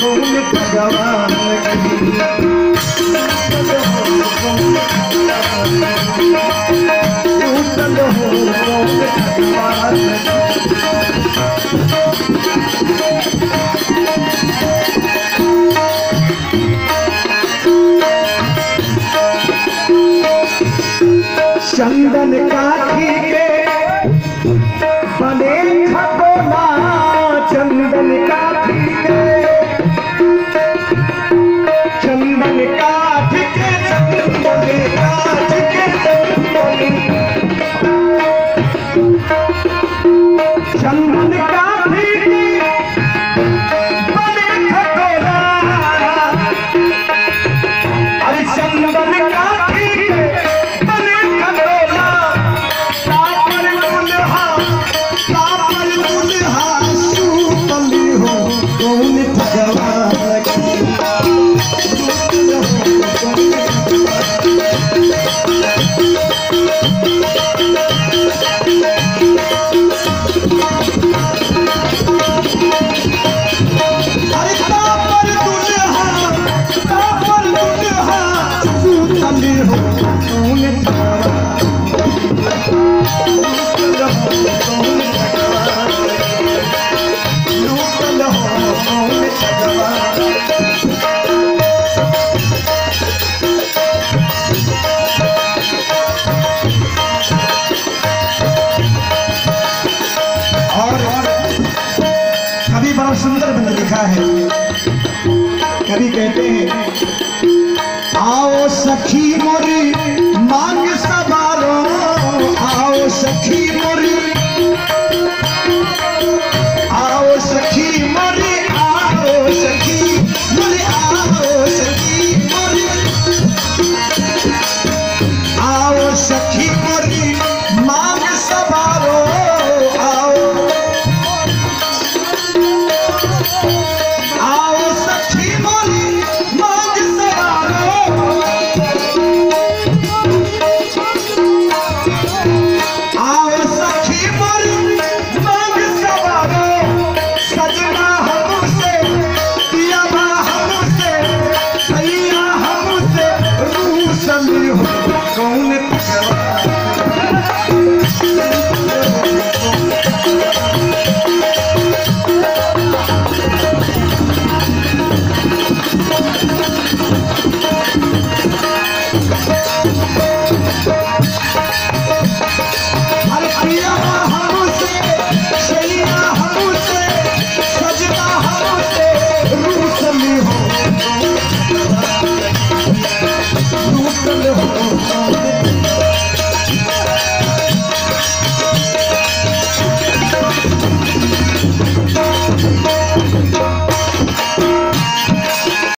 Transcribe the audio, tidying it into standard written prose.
कौन भगवान टूटल हो कौन भगवान। चंदन काठी के बने खटोला, चंदन काठी के, चंदन काठी के, चंदन काठी के, चंदन काठी के बने खटोला, अरे चंदन काठी के बने खटोला, सापर दुल्हा सूतली हो कौन भगवान की। अरे सापर दुल्हा सूतली हो कौन कवि बड़ा सुंदर बंद लिखा है। कवि कहते हैं आओ सखी मोरी मांग सवारो, आओ सखी मोरी